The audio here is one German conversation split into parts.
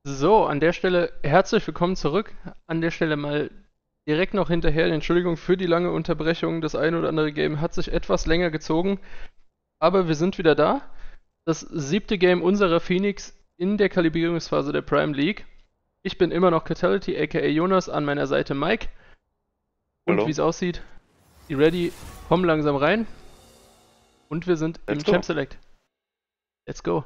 So, an der Stelle herzlich willkommen zurück. An der Stelle mal direkt noch hinterher, Entschuldigung für die lange Unterbrechung. Das eine oder andere Game hat sich etwas länger gezogen, aber wir sind wieder da. Das 7. Game unserer Phoenix in der Kalibrierungsphase der Prime League. Ich bin immer noch Catality, aka Jonas, an meiner Seite Mike. Und wie Hallo, es aussieht, die Ready kommen langsam rein. Und wir sind im let's go. Champ Select. Let's go.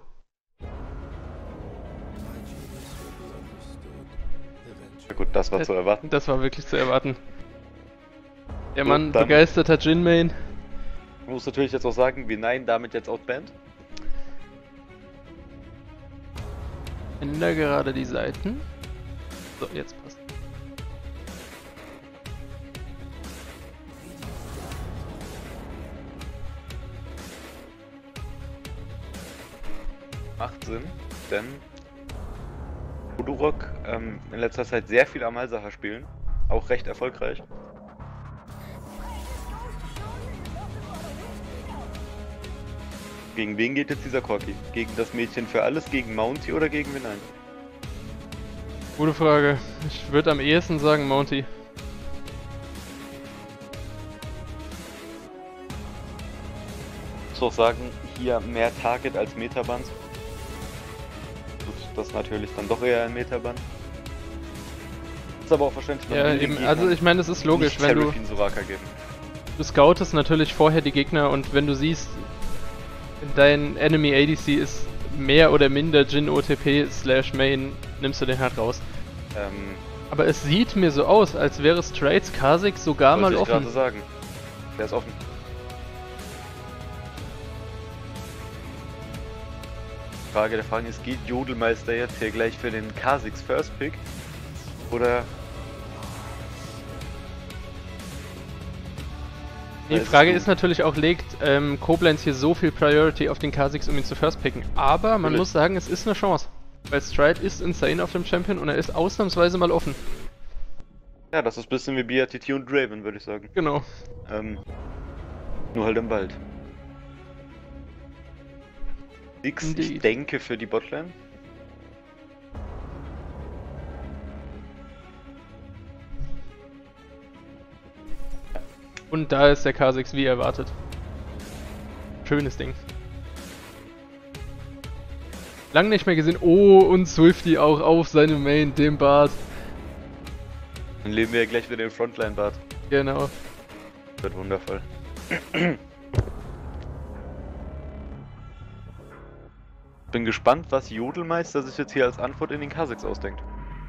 Ja gut, das war zu erwarten. Das war wirklich zu erwarten. Der So, Mann, dann begeisterter Jin-Main. muss natürlich jetzt auch sagen, wie Nein damit jetzt outbanned. Änder gerade die Seiten. So, jetzt passt. Macht Sinn, denn Budurok in letzter Zeit sehr viel Amalsaha spielen. Auch recht erfolgreich. Gegen wen geht jetzt dieser Corki? Gegen das Mädchen für alles, gegen Mounty oder gegen wen ein? Gute Frage. Ich würde am ehesten sagen Mounty. Ich muss auch sagen, hier mehr Target als Metaband. Gut, das ist natürlich dann doch eher ein Metaband. Ist aber auch verständlich, Ja, will den eben. Gegnern Also ich meine, es ist logisch, nicht wenn Seraphine Soraka geben. du scoutest natürlich vorher die Gegner und wenn du siehst, dein Enemy ADC ist mehr oder minder Jin OTP slash Main, nimmst du den halt raus. Aber es sieht mir so aus, als wäre Straits Kha'Zix sogar mal Wollte ich offen. gerade sagen. Der ist offen. Frage der Fragen ist, geht Jodelmeister jetzt hier gleich für den Kha'Zix First Pick? Oder... Die Frage ist natürlich auch, legt Koblenz hier so viel Priority auf den Kha'Zix, um ihn zu first picken. Aber man Natürlich. muss sagen, es ist eine Chance. Weil Stride ist insane auf dem Champion und er ist ausnahmsweise mal offen. Ja, das ist ein bisschen wie BRTT und Draven, würde ich sagen. Genau. Nur halt im Wald. Nix, ich Indeed. denke für die Botlane. Und da ist der Kha'Zix wie erwartet. Schönes Ding. Lang nicht mehr gesehen. Oh, und Swifty auch auf seinem Main, dem Bart. Dann leben wir ja gleich wieder den Frontline-Bart. Genau. Wird wundervoll. Bin gespannt, was Jodelmeister sich jetzt hier als Antwort in den Kha'Zix ausdenkt.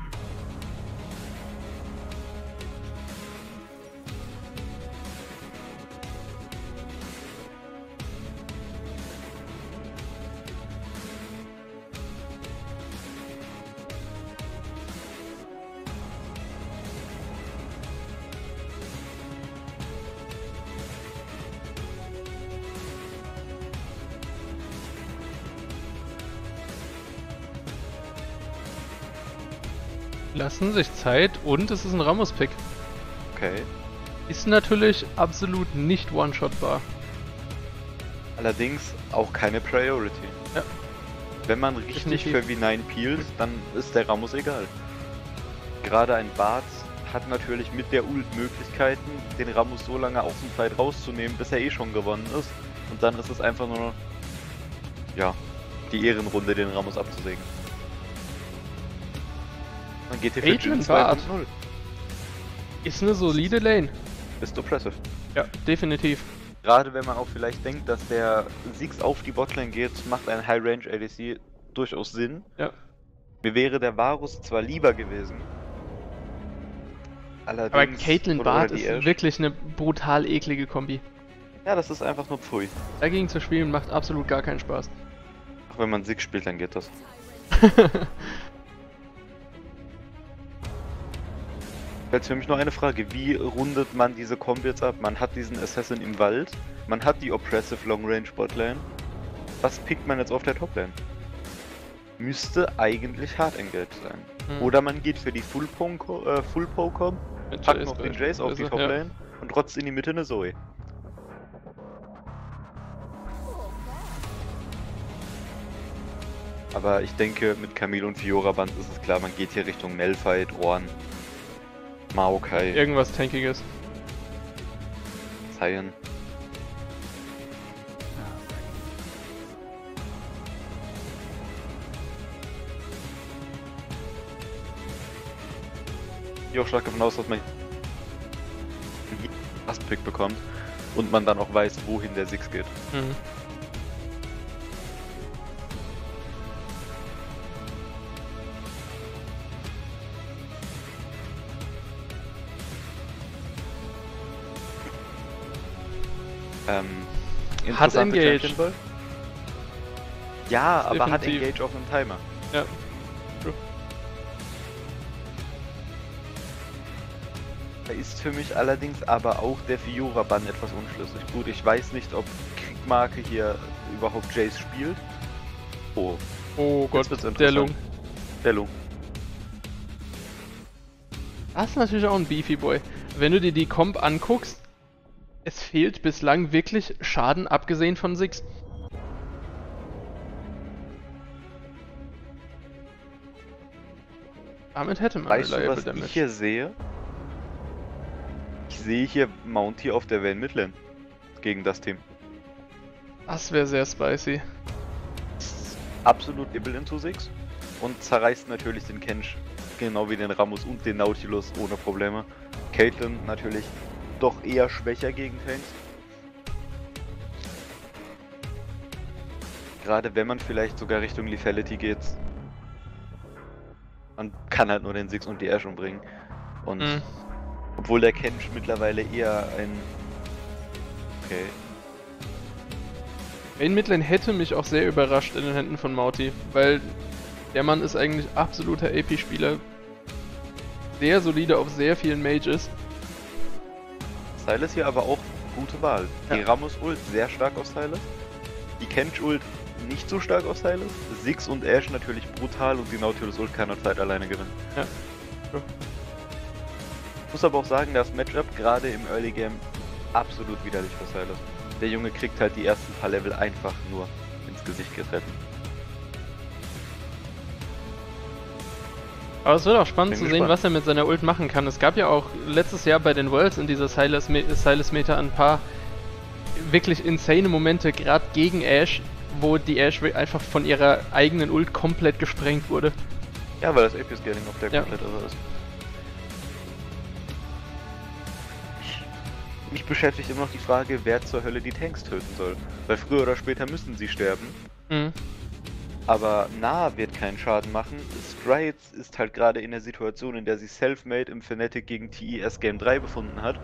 Lassen sich Zeit und es ist ein Ramos-Pick. Okay. Ist natürlich absolut nicht one-shotbar. Allerdings auch keine Priority. Ja. Wenn man richtig Definitiv. für V9 peelt, dann ist der Ramos egal. Gerade ein Bart hat natürlich mit der Ult Möglichkeiten, den Ramos so lange aus dem Fight rauszunehmen, bis er eh schon gewonnen ist. Und dann ist es einfach nur noch, ja, die Ehrenrunde, den Ramos abzusägen. Man geht hier für Adrian Jin Bart. 2.0. Ist eine solide Lane. Ist oppressive. Ja, definitiv. Gerade wenn man auch vielleicht denkt, dass der Ziggs auf die Botlane geht, macht ein High-Range ADC durchaus Sinn. Ja. Mir wäre der Varus zwar lieber gewesen. Allerdings, Aber Caitlyn oder Bart die ist Ashe. wirklich eine brutal eklige Kombi. Ja, das ist einfach nur Pfui. Dagegen zu spielen macht absolut gar keinen Spaß. Auch wenn man Ziggs spielt, dann geht das. Jetzt für mich noch eine Frage, wie rundet man diese Kombi jetzt ab? Man hat diesen Assassin im Wald, man hat die Oppressive Long Range Botlane. Was pickt man jetzt auf der Toplane? Müsste eigentlich hart engaged sein. Oder man geht für die Full Pocom, Mit packt Jace noch den beispielsweise, Jace auf die ja. Toplane und trotzt in die Mitte eine Zoe. Aber ich denke, mit Camille und Fiora Band ist es klar, man geht hier Richtung Malphite, Ornn, Maokai, Irgendwas Tankiges. Sion. Ich gehe auch stark davon aus, dass man einen Last-Pick bekommt und man dann auch weiß, wohin der Six geht. Mhm. Hat Interessante Engage. Champion Ball. Ja, aber hat Definitiv. Engage auf einem Timer. Ja. True. Da ist für mich allerdings aber auch der Fiora-Bann etwas unschlüssig. Gut, ich weiß nicht, ob Kriegmarke hier überhaupt Jace spielt. Oh, Oh Gott, wird's der interessant. Lung. der Lung. Das ist natürlich auch ein Beefy Boy. Wenn du dir die Comp anguckst, es fehlt bislang wirklich Schaden, abgesehen von Six. Damit hätte man Weißt du, Reliable was Damage. ich hier sehe? Ich sehe hier Mounty auf der Vayne Midlane gegen das Team. Das wäre sehr spicy. Absolut Ibble into Six und zerreißt natürlich den Kench, genau wie den Rammus und den Nautilus ohne Probleme. Caitlyn natürlich doch eher schwächer gegen Tanks. Gerade wenn man vielleicht sogar Richtung Lethality geht. Man kann halt nur den Six und die Ashe umbringen. Und Mhm. obwohl der Kench mittlerweile eher ein... Okay. Vayne Midlane hätte mich auch sehr überrascht in den Händen von Mauti, weil der Mann ist eigentlich absoluter AP-Spieler. Sehr solide auf sehr vielen Mages. Sylas hier aber auch gute Wahl. Die Ja. Rammus Ult sehr stark auf Sylas. Die Kench Ult nicht so stark auf Sylas. Six und Ashe natürlich brutal und die Nautilus Ult kann er Zeit alleine gewinnen. Ja. True. Ich muss aber auch sagen, das Matchup gerade im Early Game absolut widerlich für Sylas. Der Junge kriegt halt die ersten paar Level einfach nur ins Gesicht getreten. Aber es wird auch spannend Bin zu sehen, gespannt. was er mit seiner Ult machen kann. Es gab ja auch letztes Jahr bei den Worlds in dieser Sylas-Meta ein paar wirklich insane Momente, gerade gegen Ashe, wo die Ashe einfach von ihrer eigenen Ult komplett gesprengt wurde. Ja, weil das AP-Scaling auf der Ja. komplett irre ist. Mich beschäftigt immer noch die Frage, wer zur Hölle die Tanks töten soll. Weil früher oder später müssen sie sterben. Mhm. Aber Nah wird keinen Schaden machen. Strides ist halt gerade in der Situation, in der sie Selfmade im Fnatic gegen TES Game 3 befunden hat.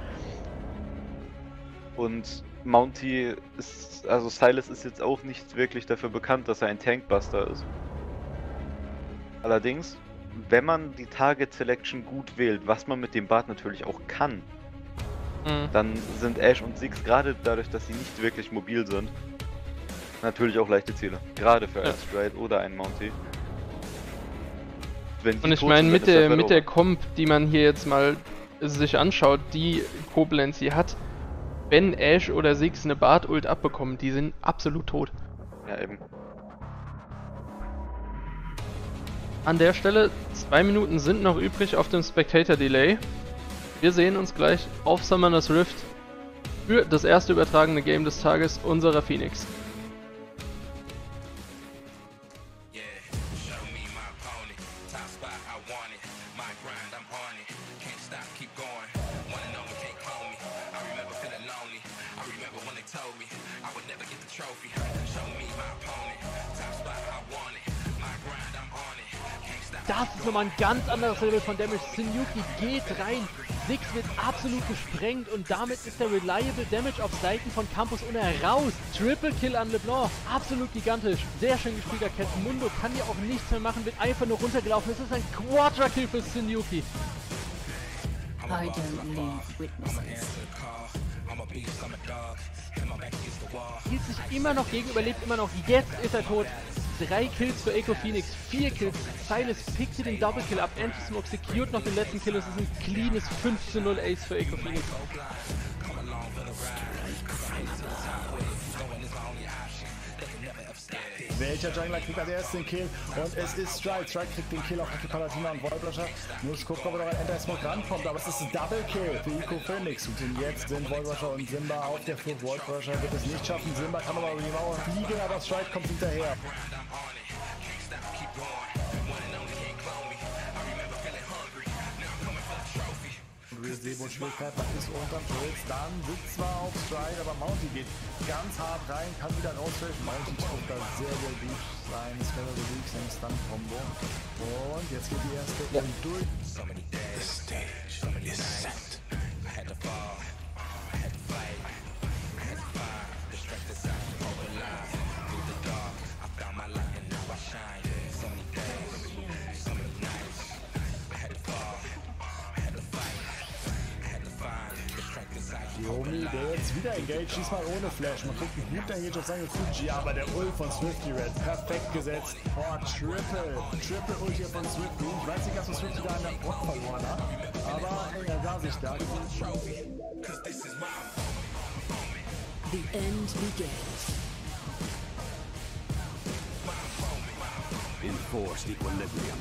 Und Mounty ist, also Sylas ist jetzt auch nicht wirklich dafür bekannt, dass er ein Tankbuster ist. Allerdings, wenn man die Target Selection gut wählt, was man mit dem Bart natürlich auch kann, Mhm. dann sind Ashe und Six gerade dadurch, dass sie nicht wirklich mobil sind, natürlich auch leichte Ziele. Gerade für Ja. einen Stride oder einen Mounty. Wenn die Und ich tot meine, sind, mit dann ist der, das mit der Battle Comp, die man hier jetzt mal sich anschaut, die Koblenz hier hat, wenn Ashe oder Six eine Bart-Ult abbekommen, die sind absolut tot. over. Ja, eben. An der Stelle, 2 Minuten sind noch übrig auf dem Spectator Delay. Wir sehen uns gleich auf Summoner's Rift für das erste übertragene Game des Tages unserer Phoenix. Show me my opponent. Top spot, I want it. My grind, I'm on it. Can't stop, keep going. Wanna know me, can't call me. I remember feeling lonely. I remember when they told me I would never get the trophy. Show me my opponent. Top spot, I want it. My grind, I'm on it. Can't stop. Das ist nochmal ein ganz anderes Level von Damage. Sinyuki geht rein, Six wird absolut gesprengt und damit ist der Reliable Damage auf Seiten von Campus Una raus. Triple Kill an LeBlanc, absolut gigantisch. Sehr schön gespielter Cat. Mundo kann ja auch nichts mehr machen, wird einfach nur runtergelaufen. Es ist ein Quadra Kill für Sinyuki. I don't leave witnesses. Hielt sich immer noch gegen, überlebt immer noch. Jetzt ist er tot. 3 Kills für Echo Phoenix, 4 Kills. Silas pickt hier den Double Kill ab. Anti-Smoke secured noch den letzten Kill. Es ist ein cleanes 5:0 Ace für Echo Phoenix. Welcher Jungler kriegt als erstes den Kill? Und es ist Stride. Stride kriegt den Kill auf die Palatina und Voidrusher. Muss gucken, ob er noch ein Enter-Smoke rankommt, aber es ist ein Double-Kill für Ico Phoenix. Und jetzt sind Voidrusher und Simba auf der Flucht. Voidrusher wird es nicht schaffen. Simba kann aber über die Mauer fliegen, aber Stride kommt hinterher. Sebo Schwierigkeit, das ist unterm Schulz, dann sitzt zwar auf Stride, aber Mounty geht ganz hart rein, kann wieder raushelfen. Mounty trifft da sehr, sehr gut sein Scalar Release, sein Stun-Combo. Und jetzt geht die erste durch. Yomi, der jetzt wieder engaged, diesmal ohne Flash. Man kriegt einen guten Engage auf seine Fuji, aber der Ult von Swifty Red, perfekt gesetzt. Oh, Triple Ult hier von Swifty. Ich weiß nicht, ob Swifty da in der Block verloren hat, aber er sah sich da. The end begins. Enforced equilibrium.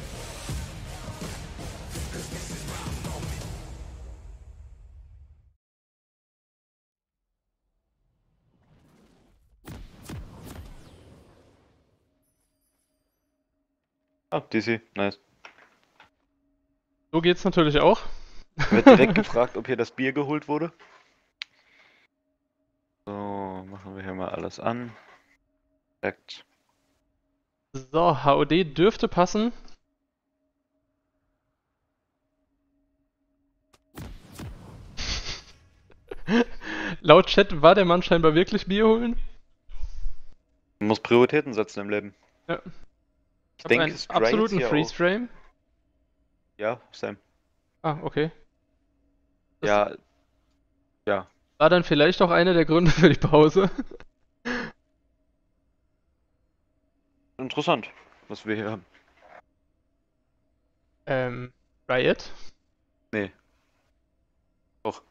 Ah, DC, nice. So geht's natürlich auch. Wird direkt gefragt, ob hier das Bier geholt wurde. So, machen wir hier mal alles an. Perfekt. So, HOD dürfte passen. Laut Chat war der Mann scheinbar wirklich Bier holen. Man muss Prioritäten setzen im Leben. Ja. Ich denke, einen Strides absoluten hier Freeze-Frame. auch. Ja, Sam. Ah, okay. Das Ja, ja. war dann vielleicht auch einer der Gründe für die Pause. Interessant, was wir hier haben. Riot? Nee. Doch.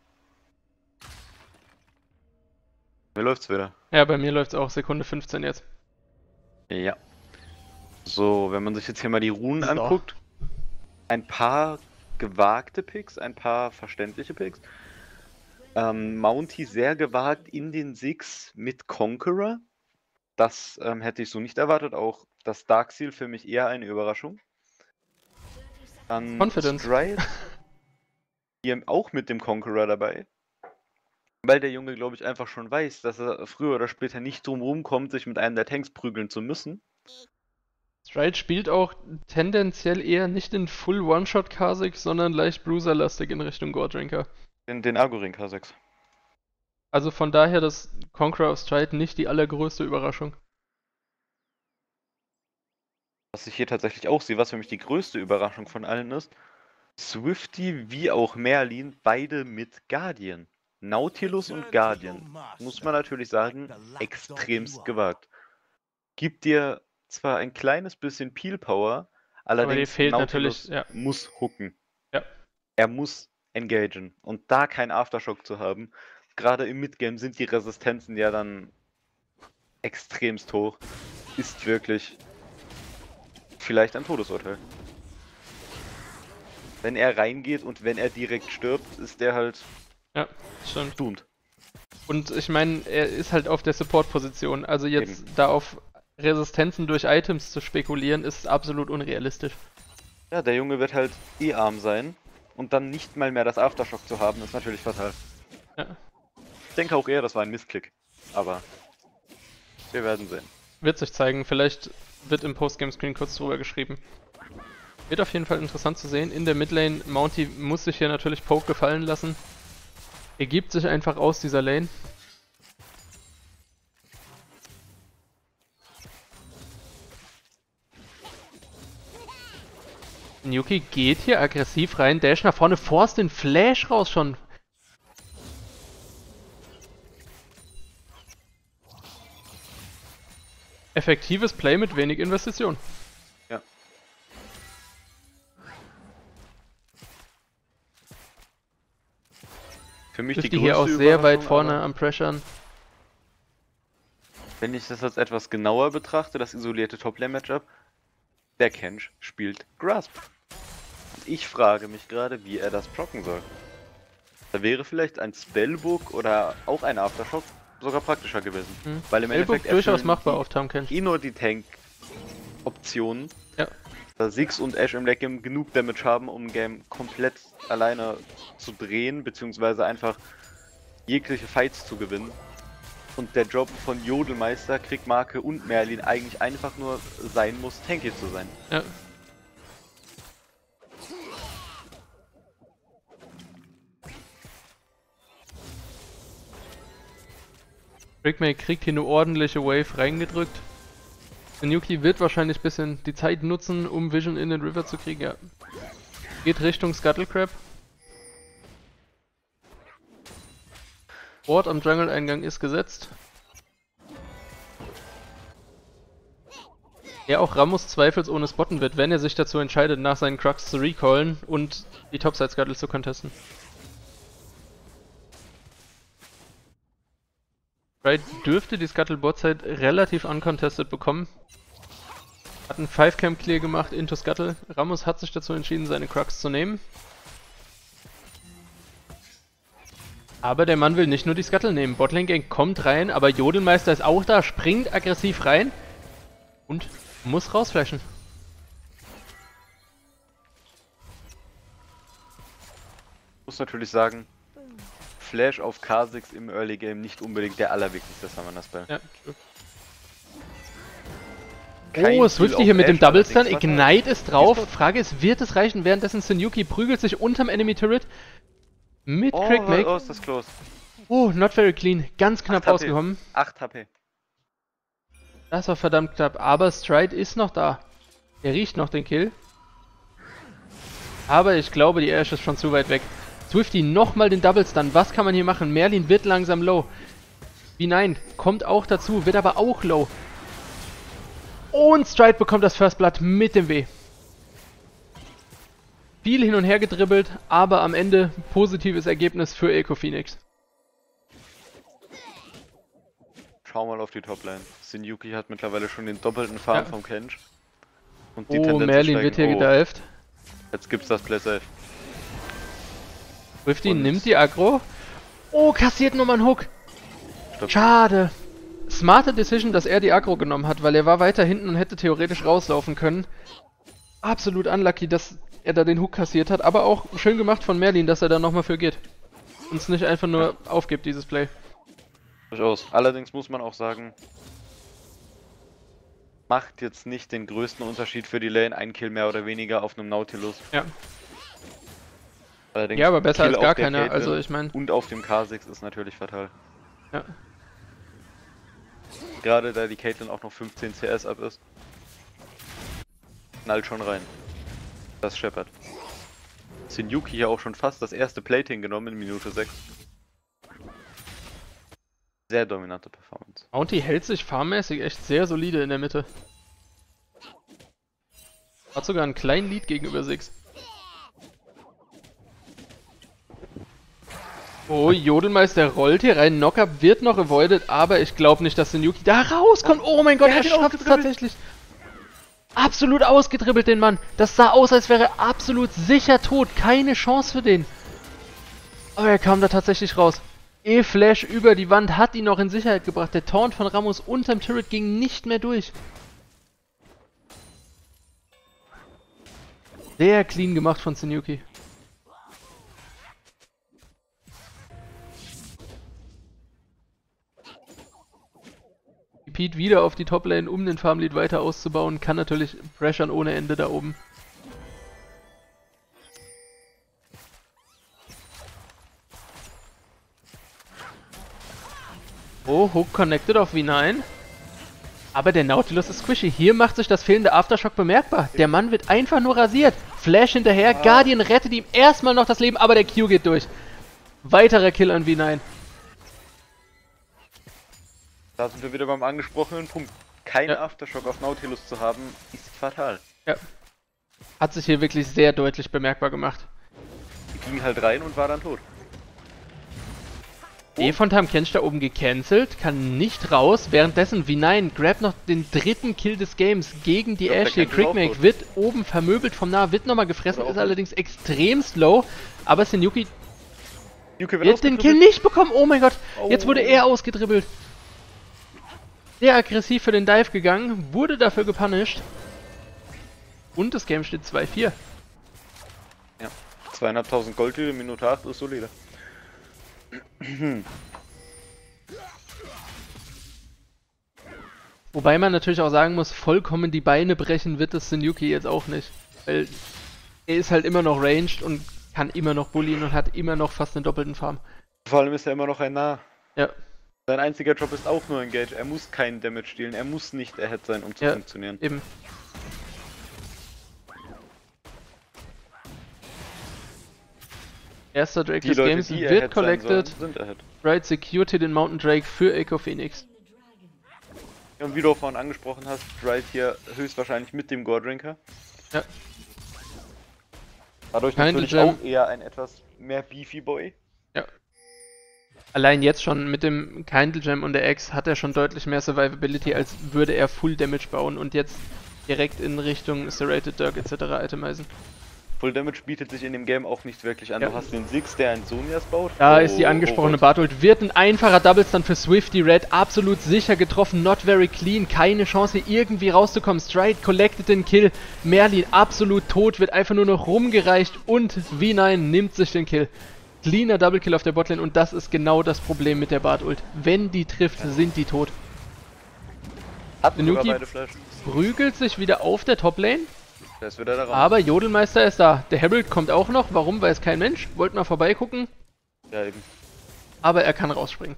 Mir läuft's wieder. Ja, bei mir läuft's auch Sekunde 15 jetzt. Ja. So, wenn man sich jetzt hier mal die Runen So. anguckt, ein paar gewagte Picks, ein paar verständliche Picks. Mounty sehr gewagt in den Six mit Conqueror. Das hätte ich so nicht erwartet. Auch das Darkseal für mich eher eine Überraschung. Dann Confidence. Stride. Hier auch mit dem Conqueror dabei. Weil der Junge, glaube ich, einfach schon weiß, dass er früher oder später nicht drum rumkommt, sich mit einem der Tanks prügeln zu müssen. Stride spielt auch tendenziell eher nicht in Full One-Shot Kha'Zix, sondern leicht Bruiser-lastig in Richtung Gore-Drinker. Den Argoring K6. Also von daher das Conqueror of Stride nicht die allergrößte Überraschung. Was ich hier tatsächlich auch sehe, was für mich die größte Überraschung von allen ist, Swifty wie auch Merlin, beide mit Guardian. Nautilus und Guardian, muss man natürlich sagen, extremst gewagt. Gibt dir zwar ein kleines bisschen Peel Power, allerdings dir fehlt Nautilus natürlich, ja. muss hooken. Ja. Er muss engagen. Und da kein Aftershock zu haben, gerade im Midgame sind die Resistenzen ja dann extremst hoch, ist wirklich vielleicht ein Todesurteil. Wenn er reingeht und wenn er direkt stirbt, ist der halt Ja, stimmt. doomed. Und ich meine, er ist halt auf der Support-Position. Also jetzt Eben. da auf Resistenzen durch Items zu spekulieren, ist absolut unrealistisch. Ja, der Junge wird halt eh arm sein und dann nicht mal mehr das Aftershock zu haben, ist natürlich fatal. Ja. Ich denke auch eher, das war ein Missklick. Aber wir werden sehen. Wird sich zeigen, vielleicht wird im Postgame-Screen kurz drüber geschrieben. Wird auf jeden Fall interessant zu sehen. In der Midlane, Mounty muss sich hier natürlich Poke gefallen lassen. Ergibt sich einfach aus dieser Lane. Nuki geht hier aggressiv rein, Dash nach vorne, forst den Flash raus schon. Effektives Play mit wenig Investition. Ja. Für mich die Swifty größte hier auch sehr weit Überraschung, vorne aber am Pressuren. Wenn ich das jetzt etwas genauer betrachte, das isolierte Top-Lane-Matchup, der Kench spielt Grasp. Und ich frage mich gerade, wie er das procken soll. Da wäre vielleicht ein Spellbook oder auch ein Aftershock sogar praktischer gewesen. Weil im Spellbook Endeffekt durchaus machbar auf Tahm Kench. nur die Tank-Optionen, Ja. da Ziggs und Ashe im Late-Game genug Damage haben, um ein Game komplett alleine zu drehen, beziehungsweise einfach jegliche Fights zu gewinnen. Und der Job von Jodelmeister, Kriegmarke und Merlin eigentlich einfach nur sein muss, tanky zu sein. Ja. Brickmate kriegt hier eine ordentliche Wave reingedrückt. Senuki wird wahrscheinlich ein bisschen die Zeit nutzen, um Vision in den River zu kriegen, ja. Geht Richtung Scuttlecrab. Ward am Jungle-Eingang ist gesetzt. Ja, auch Rammus zweifelsohne spotten wird, wenn er sich dazu entscheidet, nach seinen Crux zu recallen und die Topside-Scuttle zu contesten. Right dürfte die Scuttle-Botside relativ uncontested bekommen. Hat einen 5-Camp-Clear gemacht into Scuttle. Rammus hat sich dazu entschieden, seine Crux zu nehmen. Aber der Mann will nicht nur die Scuttle nehmen. Botlane Gang kommt rein, aber Jodelmeister ist auch da, springt aggressiv rein und muss rausflashen. Ich muss natürlich sagen, Flash auf Kha'Zix im Early Game nicht unbedingt der allerwichtigste Summoner-Spell. Ja, true. Kein Swifty Kill hier auf mit dem Ashe, Double Stun, allerdings Ignite ist drauf. Ist Frage ist, wird es reichen? Währenddessen Senuki prügelt sich unterm Enemy Turret mit Oh, Crickmake. oh, ist das close. Oh, not very clean. Ganz knapp 8 HP. rausgekommen. 8 HP. Das war verdammt knapp. Aber Stride ist noch da. Er riecht noch den Kill. Aber ich glaube, die Ashe ist schon zu weit weg. Swifty nochmal den Double Stun. Was kann man hier machen? Merlin wird langsam low. V9 kommt auch dazu, wird aber auch low. Und Stride bekommt das First Blood mit dem W. Viel hin und her gedribbelt, aber am Ende positives Ergebnis für Echo Phoenix. Schau mal auf die Toplane. Senuki hat mittlerweile schon den doppelten Farm Ja. vom Kench. Und die Oh, Tendenz Merlin steigen. wird hier Oh, gedived. jetzt gibt's das Play Safe. Swifty Und- nimmt die Aggro. Oh, kassiert nochmal einen Hook. Stimmt. Schade. Smarte Decision, dass er die Aggro genommen hat, weil er war weiter hinten und hätte theoretisch rauslaufen können. Absolut unlucky, dass er da den Hook kassiert hat, aber auch schön gemacht von Merlin, dass er da nochmal für geht. Und es nicht einfach nur aufgibt, dieses Play. Durchaus. Allerdings muss man auch sagen, macht jetzt nicht den größten Unterschied für die Lane, ein Kill mehr oder weniger auf einem Nautilus. Ja. Allerdings Ja, aber besser Kill als gar auf der keiner, Caitlyn also ich meine. Und auf dem Kha'Zix ist natürlich fatal. Ja. Gerade da die Caitlyn auch noch 15 CS ab ist. Knallt schon rein. Das scheppert. Senuki hier auch schon fast das erste Plating genommen in Minute 6. Sehr dominante Performance. Bounty hält sich farmmäßig echt sehr solide in der Mitte. Hat sogar einen kleinen Lead gegenüber Six. Oh, Jodelmeister rollt hier rein. Knockup wird noch avoided, aber ich glaube nicht, dass Senuki da rauskommt. Oh mein Gott, er schafft es tatsächlich. Absolut ausgedribbelt, den Mann. Das sah aus, als wäre er absolut sicher tot. Keine Chance für den. Aber er kam da tatsächlich raus. E-Flash über die Wand hat ihn noch in Sicherheit gebracht. Der Taunt von Rammus unterm Turret ging nicht mehr durch. Sehr clean gemacht von Senuki. Pete wieder auf die Toplane, um den Farmlead weiter auszubauen. Kann natürlich pressern ohne Ende da oben. Oh, Hook connected auf V9. Aber der Nautilus ist squishy. Hier macht sich das fehlende Aftershock bemerkbar. Der Mann wird einfach nur rasiert. Flash hinterher, Guardian rettet ihm erstmal noch das Leben, aber der Q geht durch. Weiterer Kill an V9. Da sind wir wieder beim angesprochenen Punkt. Kein Ja. Aftershock auf Nautilus zu haben, ist fatal. Ja. Hat sich hier wirklich sehr deutlich bemerkbar gemacht. Ging halt rein und war dann tot. E von Tahm Kench da oben gecancelt, kann nicht raus. Währenddessen V9 grabt noch den dritten Kill des Games gegen die Ashe hier. Crickmake wird oben vermöbelt vom Nah, wird nochmal gefressen, ist allerdings extrem slow. Aber Senyuki wird den Kill nicht bekommen. Oh mein Gott, jetzt wurde er ausgedribbelt. Sehr aggressiv für den Dive gegangen, wurde dafür gepunished. Und das Game steht 2-4. Ja, 2.500 Gold in Minute 8 ist solide. Wobei man natürlich auch sagen muss, vollkommen die Beine brechen wird das Senyuki jetzt auch nicht. Weil er ist halt immer noch ranged und kann immer noch bullien und hat immer noch fast einen doppelten Farm. Vor allem ist er immer noch ein Nah. Ja. Sein einziger Job ist auch nur Engage. Er muss keinen Damage dealen, er muss nicht Ahead sein, um zu funktionieren. Eben. Erster Drake des Games wird collected. Right, secured hier den Mountain Drake für Echo Phoenix. Und wie du vorhin angesprochen hast, Drive hier höchstwahrscheinlich mit dem Gore-Drinker. Ja. Dadurch natürlich auch eher ein etwas mehr Beefy Boy. Ja. Allein jetzt schon mit dem Kindle Gem und der Axe hat er schon deutlich mehr Survivability, als würde er Full Damage bauen und jetzt direkt in Richtung Serrated Dirk etc. itemizen. Full Damage bietet sich in dem Game auch nicht wirklich an. Ja. Du hast den Six, der ein Sonias baut. Da ist die angesprochene Barthold. Wird ein einfacher Double-Stun für Swifty Red. Absolut sicher getroffen. Not very clean. Keine Chance hier irgendwie rauszukommen. Stride collected den Kill. Merlin absolut tot. Wird einfach nur noch rumgereicht. Und V9 nimmt sich den Kill. Cleaner Double Kill auf der Botlane. Und das ist genau das Problem mit der Bartult. Wenn die trifft, sind die tot. Senyuki prügelt sich wieder auf der Toplane. Aber Jodelmeister ist da. Der Herald kommt auch noch. Warum? Weiß kein Mensch. Wollte mal vorbeigucken. Ja, eben. Aber er kann rausspringen.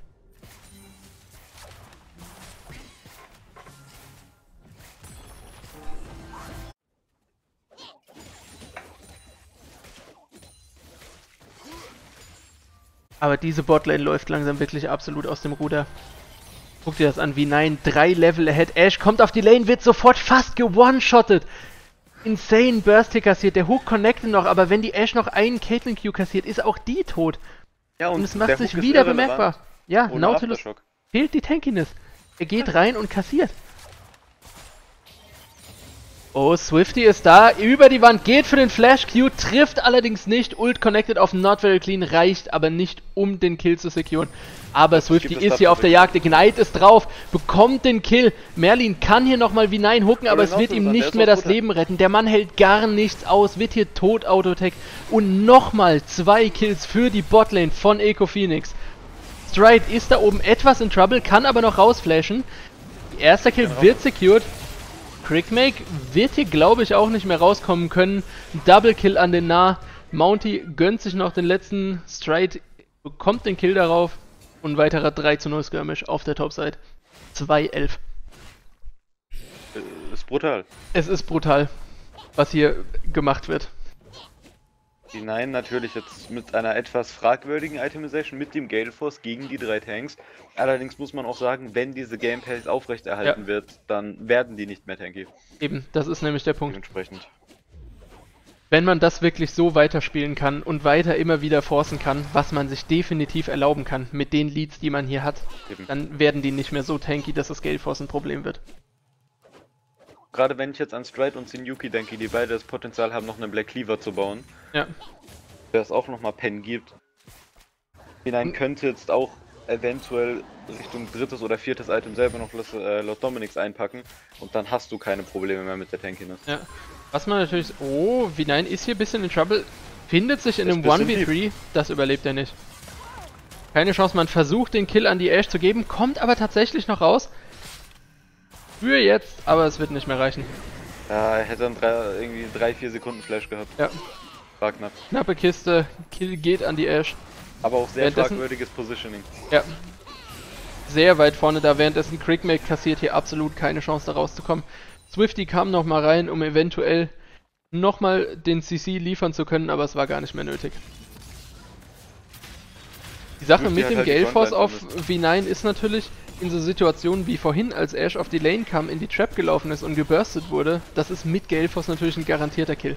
Aber diese Botlane läuft langsam wirklich absolut aus dem Ruder. Guck dir das an, wie nein, 3 Level ahead. Ash kommt auf die Lane, wird sofort fast gewone-shottet. Insane Burst hier kassiert, der Hook connected noch, aber wenn die Ash noch einen Caitlyn Q kassiert, ist auch die tot. Ja, und es macht sich wieder bemerkbar. Ja, Nautilus fehlt die Tankiness. Er geht rein und kassiert. Oh, Swifty ist da, über die Wand, geht für den Flash Q, trifft allerdings nicht. Ult connected auf Not Very Clean, reicht aber nicht, um den Kill zu securen. Aber Swifty ist hier auf der Jagd, Ignite ist drauf, bekommt den Kill. Merlin kann hier nochmal V9 hooken, aber es wird ihm nicht mehr das Leben retten. Der Mann hält gar nichts aus, wird hier tot Autotech. Und nochmal 2 Kills für die Botlane von Echo Phoenix. Stride ist da oben etwas in Trouble, kann aber noch rausflashen. Erster Kill wird secured. Crickmake wird hier, glaube ich, auch nicht mehr rauskommen können. Double Kill an den Nah. Mounty gönnt sich noch den letzten. Stride bekommt den Kill darauf. Und weiterer 3:0 Skirmish auf der Topside. 2-11. Ist brutal. Es ist brutal, was hier gemacht wird. Die Nein natürlich jetzt mit einer etwas fragwürdigen Itemization mit dem Gale Force gegen die 3 Tanks. Allerdings muss man auch sagen, wenn diese Game Pace aufrechterhalten wird, dann werden die nicht mehr tanky. Eben, das ist nämlich der Punkt. Dementsprechend. Wenn man das wirklich so weiterspielen kann und weiter immer wieder forcen kann, was man sich definitiv erlauben kann mit den Leads, die man hier hat, dann werden die nicht mehr so tanky, dass das Gale Force ein Problem wird. Gerade wenn ich jetzt an Stride und Senyuki denke, die beide das Potenzial haben, noch einen Black Cleaver zu bauen. Ja. Der es auch nochmal Pen gibt. Hinein könnte jetzt auch eventuell Richtung 3. oder 4. Item selber noch Lord Dominix einpacken und dann hast du keine Probleme mehr mit der Tankiness. Ja. Was man natürlich... Oh, V9 ist hier ein bisschen in Trouble. Findet sich in einem 1v3. Das überlebt er nicht. Keine Chance, man versucht den Kill an die Ashe zu geben, kommt aber tatsächlich noch raus. Für jetzt, aber es wird nicht mehr reichen. Ja, er hätte dann irgendwie 3-4 Sekunden Flash gehabt. Ja. War knapp. Knappe Kiste, Kill geht an die Ashe. Aber auch sehr fragwürdiges Positioning. Ja. Sehr weit vorne da, währenddessen Crickmake kassiert hier absolut keine Chance da rauszukommen. Swifty kam nochmal rein, um eventuell nochmal den CC liefern zu können, aber es war gar nicht mehr nötig. Die Sache mit dem Gale Force auf V9 ist natürlich, in so Situationen wie vorhin, als Ashe auf die Lane kam, in die Trap gelaufen ist und geburstet wurde, das ist mit Gale Force natürlich ein garantierter Kill.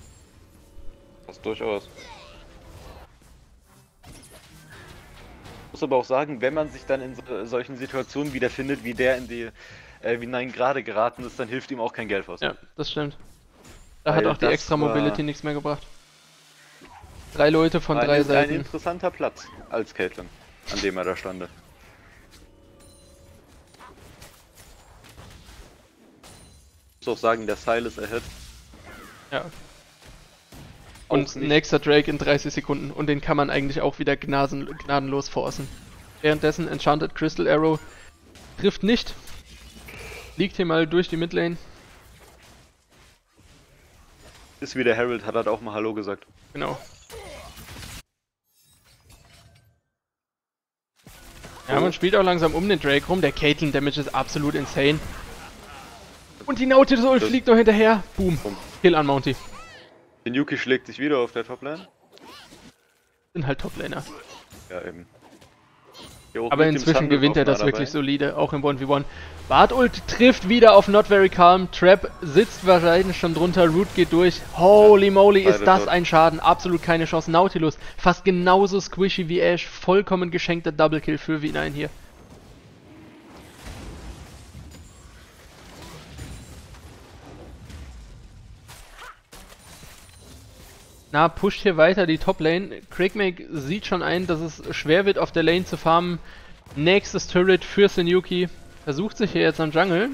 Das durchaus. muss aber auch sagen, wenn man sich dann in solchen Situationen wiederfindet, wie der in die V9 gerade geraten ist, dann hilft ihm auch kein Geld aus. Ja, das stimmt. Da Weil hat auch die das extra war- Mobility nichts mehr gebracht. 3 Leute von 3 Ein Seiten. interessanter Platz als Caitlyn, an dem er da stande. Ich muss auch sagen, der Silas ahead. Ja. Auch Und nicht- nächster Drake in 30 Sekunden. Und den kann man eigentlich auch wieder gnadenlos forcen. Währenddessen Enchanted Crystal Arrow trifft nicht. Liegt hier mal durch die Midlane. Ist wie der Herald, hat halt auch mal Hallo gesagt. Genau. Ja, man spielt auch langsam um den Drake rum. Der Caitlyn Damage ist absolut insane. Und die Nautilus Ult Das- fliegt noch hinterher. Boom. Boom. Kill an Mounty. Den Yuki schlägt sich wieder auf der Toplane. Sind halt Toplaner. Ja, eben. Hier oben Aber liegt dem inzwischen Sandal gewinnt er offenbar das wirklich dabei. solide, auch im 1v1. Bart-Ult trifft wieder auf Not Very Calm. Trap sitzt wahrscheinlich schon drunter. Root geht durch. Holy moly, ist beide das tot. ein Schaden. Absolut keine Chance. Nautilus fast genauso squishy wie Ash. Vollkommen geschenkter Double Kill für V9 hier. Na, pusht hier weiter die Top-Lane. Craigmake sieht schon ein, dass es schwer wird, auf der Lane zu farmen. Nächstes Turret für Senyuki. Versucht sich hier jetzt am Jungle.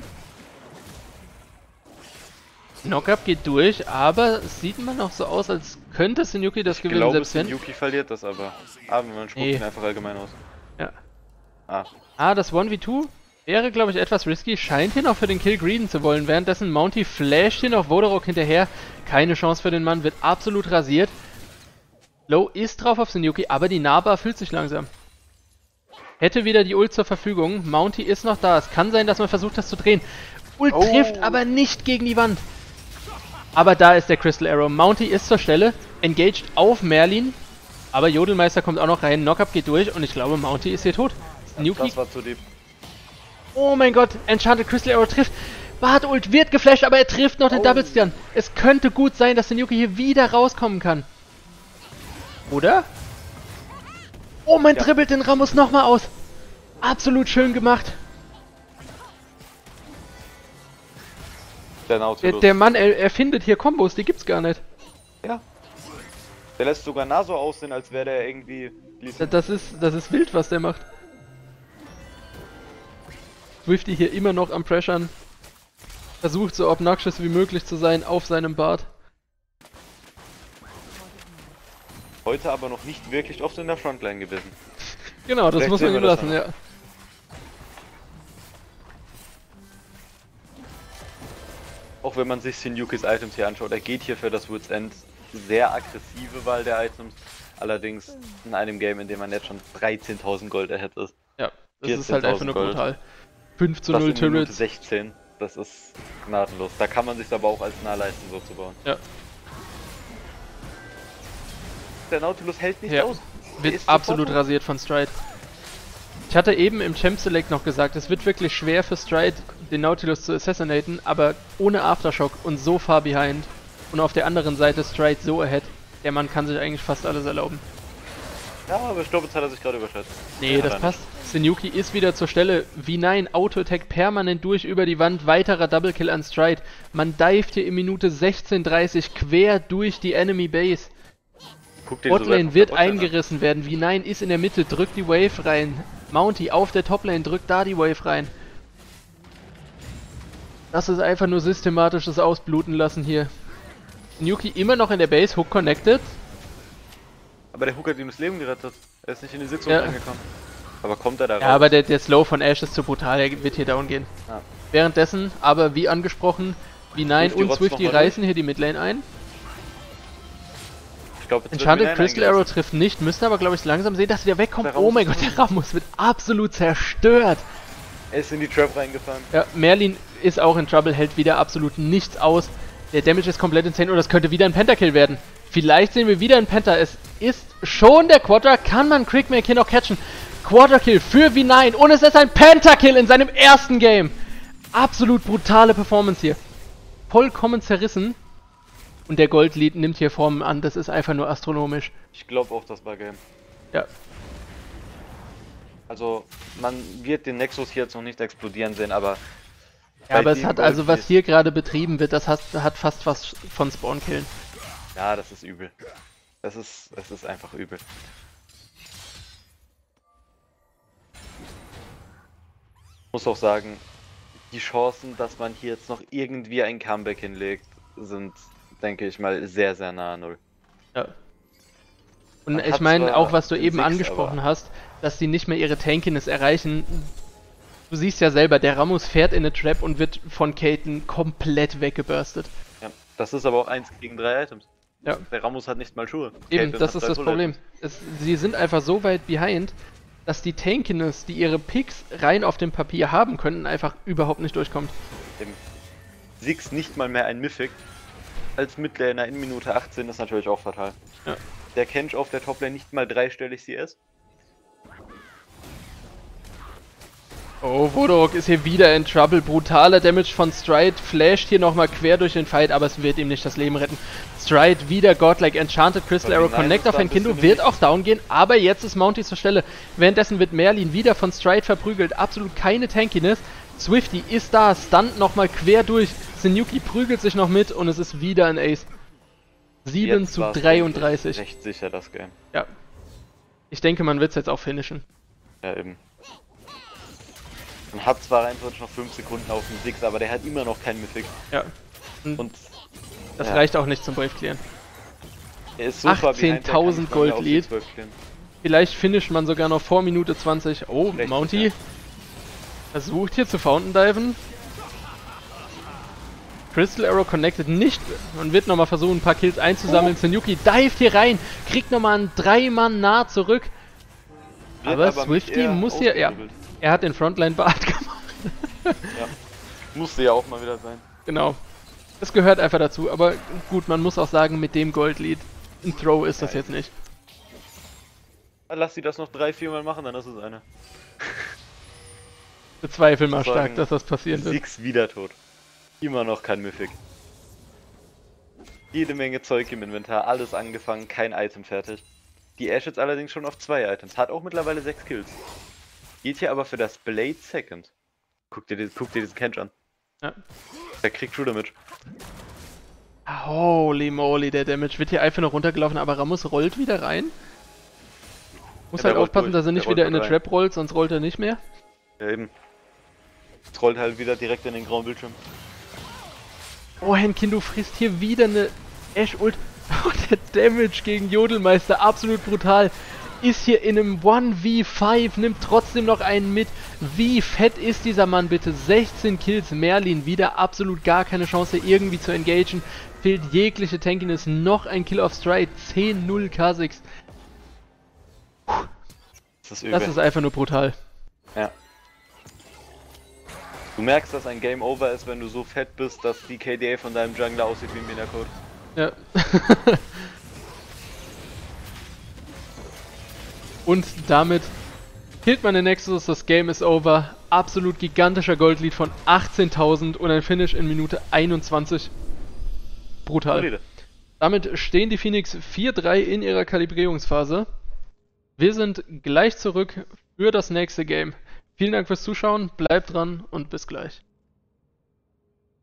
Knockup geht durch, aber es sieht immer noch so aus, als könnte Senyuki das Ich gewinnen, glaube, selbst wenn... Yuki verliert das aber. Aber man spuckt Nee. ihn einfach allgemein aus. Ja. Ah, Das 1v2 wäre, glaube ich, etwas risky. Scheint hier noch für den Kill greeden zu wollen. Währenddessen Mounty flasht hier noch Vodorok hinterher. Keine Chance für den Mann, wird absolut rasiert. Low ist drauf auf Senyuki, aber die Nahbar fühlt sich langsam. Hätte wieder die Ult zur Verfügung. Mounty ist noch da. Es kann sein, dass man versucht, das zu drehen. Ult trifft aber nicht gegen die Wand. Aber da ist der Crystal Arrow. Mounty ist zur Stelle. Engaged auf Merlin. Aber Jodelmeister kommt auch noch rein. Knockup geht durch und ich glaube, Mounty ist hier tot. Senyuki. das war zu deep. Oh mein Gott, Enchanted Crystal Arrow trifft. Bart-Ult wird geflasht, aber er trifft noch den Double Stun. Es könnte gut sein, dass Senyuki hier wieder rauskommen kann. Oder? Oh, man dribbelt den Ramos nochmal aus. Absolut schön gemacht. Der Nautilus. Der Mann, er findet hier Kombos, die gibt's gar nicht. Ja. Der lässt sogar nah so aussehen, als wäre der irgendwie... Das ist wild, was der macht. Swifty hier immer noch am Pressern. Versucht so obnoxious wie möglich zu sein auf seinem Bart. Heute aber noch nicht wirklich oft in der Frontline gewesen. Genau, das Vielleicht muss man sehen ihm wir das lassen, noch. ja. Auch wenn man sich Senyukis Items hier anschaut, er geht hier für das Woods End sehr aggressive Wahl der Items. Allerdings in einem Game, in dem man jetzt schon 13.000 Gold ahead ist. Ja, das ist halt einfach nur 14.000 Gold. brutal. 5 zu Das 0 in Minute Turrets. 16, das ist gnadenlos. Da kann man sich aber auch als nah leisten, so zu bauen. Ja, Der Nautilus hält nicht ja. aus. Der Wird ist sofort absolut tot. rasiert von Stride. Ich hatte eben im Champ Select noch gesagt, es wird wirklich schwer für Stride, den Nautilus zu assassinaten, aber ohne Aftershock und so far behind und auf der anderen Seite Stride so ahead, der Mann kann sich eigentlich fast alles erlauben. Ja, aber ich glaube, jetzt hat er sich gerade überschätzt. Nee, Hat das er passt. Senyuki ist wieder zur Stelle. V9 Auto-Attack permanent durch über die Wand. Weiterer Double-Kill an Stride. Man dived hier in Minute 16:30 quer durch die Enemy Base. Guck dir die so Botlane weit wird von der Botlane an. eingerissen werden. V9 ist in der Mitte, drückt die Wave rein. Mounty auf der Toplane, drückt da die Wave rein. Das ist einfach nur systematisches Ausbluten lassen hier. Senyuki immer noch in der Base, Hook connected. Aber der Hook hat ihm das Leben gerettet. Er ist nicht in die Sitzung Ja. reingekommen. Aber kommt er da raus? Ja, aber der Slow von Ash ist zu brutal, er wird hier down gehen. Ja. Währenddessen, aber wie angesprochen, V9 Swifty und rotzt Swifty noch mal reißen hier die Midlane ein. Ich glaube, jetzt wird Enchanted Milan Crystal Arrow eingerissen. trifft nicht, müssen aber glaube ich langsam sehen, dass sie da wegkommen. Der Oh Ramos mein ist Gott, der Ramos wird absolut zerstört. Er ist in die Trap reingefahren. Ja, Merlin ist auch in Trouble, hält wieder absolut nichts aus. Der Damage ist komplett insane und das könnte wieder ein Pentakill werden. Vielleicht sehen wir wieder ein Penta. Es ist schon der Quadra. Kann man Craigmake hier noch catchen? Quadra-Kill für V9 und es ist ein Pentakill in seinem ersten Game. Absolut brutale Performance hier. Vollkommen zerrissen. Und der Goldlead nimmt hier Formen an. Das ist einfach nur astronomisch. Ich glaube auch, das war Game. Ja. Also, man wird den Nexus hier jetzt noch nicht explodieren sehen, aber... Ja, aber es hat also, was hier gerade betrieben wird, das hat fast was von Spawn-Killen. Ja, das ist übel. Es ist einfach übel. Ich muss auch sagen, die Chancen, dass man hier jetzt noch irgendwie ein Comeback hinlegt, sind, denke ich mal, sehr, sehr nah an 0. Ja. Und Man ich hat meine, zwar auch was du den eben Six, angesprochen aber- hast, dass die nicht mehr ihre Tankiness erreichen. Du siehst ja selber, der Rammus fährt in eine Trap und wird von Katen komplett weggeburstet. Ja, das ist aber auch 1 gegen 3 Items. Ja. Der Ramos hat nicht mal Schuhe. Eben, Caitlyn das hat ist 3 das Full Problem. Items. Sie sind einfach so weit behind, dass die Tankiness, die ihre Picks rein auf dem Papier haben könnten, einfach überhaupt nicht durchkommt. Eben. Six nicht mal mehr ein Mythic. Als Midlaner in Minute 18 ist natürlich auch fatal. Ja. Der Kench auf der Toplane nicht mal 3-stellig CS. Oh, Vodorok ist hier wieder in Trouble. Brutaler Damage von Stride. Flasht hier nochmal quer durch den Fight, aber es wird ihm nicht das Leben retten. Stride wieder Godlike. Enchanted Crystal Aber Arrow nein, Connect das auf war ein Enkidu. bisschen Wird auch down gehen, aber jetzt ist Mounty zur Stelle. Währenddessen wird Merlin wieder von Stride verprügelt. Absolut keine Tankiness. Swifty ist da. Stunt nochmal quer durch. Senuki prügelt sich noch mit und es ist wieder ein Ace. 7 Jetzt zu war's 33. Recht sicher das Game. Ja. Ich denke, man wird es jetzt auch finishen. Ja, eben. Man hat zwar rein theoretisch noch 5 Sekunden auf dem Six, aber der hat immer noch keinen Mythic. Ja. Und Das ja. reicht auch nicht zum Brave Clearen. er ist so far behind, der kann 18.000 nicht mal mehr Gold auf die Lead. 12 clearen. Vielleicht finisht man sogar noch vor Minute 20. Oh, Recht Mounty sicher. versucht hier zu Fountain Diven. Crystal Arrow connected nicht. Man wird nochmal versuchen, ein paar Kills einzusammeln. Senuki dived hier rein, kriegt nochmal einen 3-Mann nah zurück. Wird Aber mich Swifty eher muss hier, ja, ausgedribbelt. er hat den Frontline-Bart gemacht. Ja. Musste ja auch mal wieder sein. Genau. Das gehört einfach dazu. Aber gut, man muss auch sagen, mit dem Gold-Lead ein Throw ist das Ja, jetzt nicht. Lass sie das noch 3-4 Mal machen, dann ist es eine. Bezweifle mal Sagen, stark, dass das passieren wird. Six wieder tot. Immer noch kein Mythic. Jede Menge Zeug im Inventar, alles angefangen, kein Item fertig. Die Ash jetzt allerdings schon auf 2 Items, hat auch mittlerweile 6 Kills. Geht hier aber für das Blade Second. Guck dir diesen Kench an. Ja. Der kriegt True Damage. Holy moly, der Damage wird hier einfach nur runtergelaufen, aber Ramos rollt wieder rein. Muss Ja, der halt rollt aufpassen, durch. dass er nicht Der rollt wieder in eine rein. Trap rollt, sonst rollt er nicht mehr. Ja eben. Jetzt rollt halt wieder direkt in den grauen Bildschirm. Oh, Henkindo frisst hier wieder eine Ash-Ult. Oh, der Damage gegen Jodelmeister, absolut brutal. Ist hier in einem 1v5, nimmt trotzdem noch einen mit. Wie fett ist dieser Mann bitte? 16 Kills, Merlin wieder absolut gar keine Chance irgendwie zu engagen. Fehlt jegliche Tankiness, noch ein Kill auf Stride, 10-0 Kha'Zix. Das ist übel. Das ist einfach nur brutal. Ja. Du merkst, dass ein Game Over ist, wenn du so fett bist, dass die KDA von deinem Jungler aussieht wie ein Winnercode. Ja. Und damit killt man den Nexus, das Game ist over. Absolut gigantischer Goldlead von 18.000 und ein Finish in Minute 21. Brutal. Solide. Damit stehen die Phoenix 4-3 in ihrer Kalibrierungsphase. Wir sind gleich zurück für das nächste Game. Vielen Dank fürs Zuschauen, bleibt dran und bis gleich.